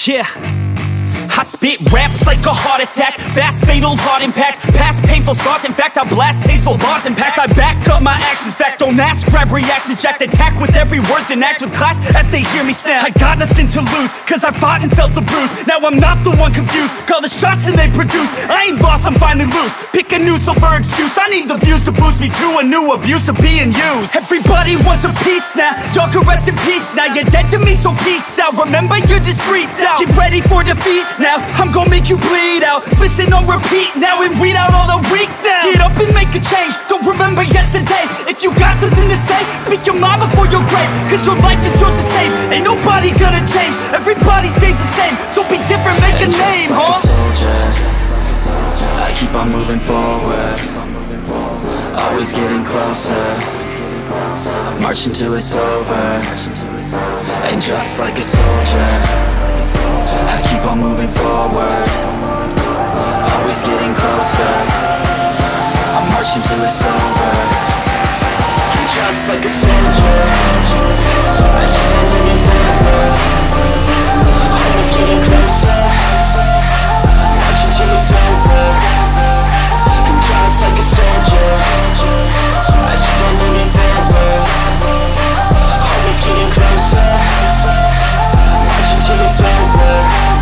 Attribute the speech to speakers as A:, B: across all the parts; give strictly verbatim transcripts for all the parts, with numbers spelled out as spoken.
A: Yeah, I spit raps like a heart attack, fast fatal heart impact, past painful scars. In fact, I blast tasteful bars and packs. I back up my actions, fact don't ask, grab reactions, jacked attack with every word, then act with class as they hear me snap. I got nothing to lose, cause I fought and felt the bruise. Now I'm not the one confused, call the shots and they produce. I ain't lost, I'm finally loose, pick a new silver excuse. I need the views to boost me to a new abuse of being used. Everybody wants a piece now, y'all can rest in peace now. You're dead to me, so peace out, remember you're discreet out. Get ready for defeat now, I'm gon' make you bleed out. Listen on repeat now and weed out all the weak now. Get up and make a change, don't remember yesterday. If you got something to say, speak your mind before your grave, cause your life is yours to save. Ain't nobody gonna change, everybody stays the same. So be different, make a
B: and
A: name,
B: just like
A: huh?
B: a soldier, I keep on moving forward, always getting closer. I march until it's over. And just like a soldier, I keep on moving forward, always getting closer. I march until it's over. And just like a soldier, I keep on moving forward, always getting closer. I march until it's over. And just like a soldier, I keep on moving forward, always getting closer. I march until it's over.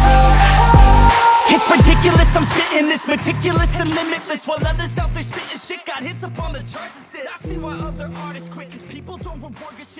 A: It's ridiculous, I'm spitting this meticulous and limitless, while others out there spitting shit got hits up on the charts and shit. I see why other artists quit, cause people don't reward good shit.